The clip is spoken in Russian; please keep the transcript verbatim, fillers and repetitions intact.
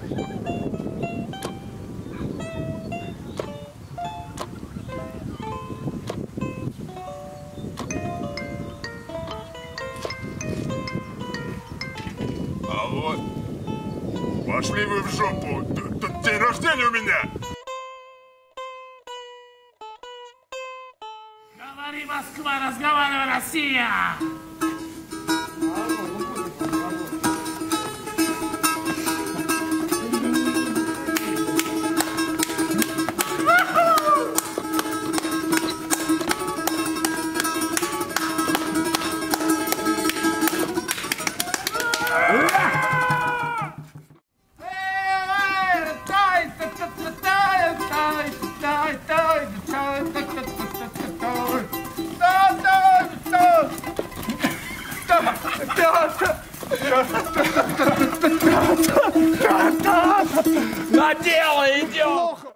Алло. Пошли вы в жопу. Тут, тут день рождения у меня. Говори, Москва, разговаривай, Россия! На дело идем!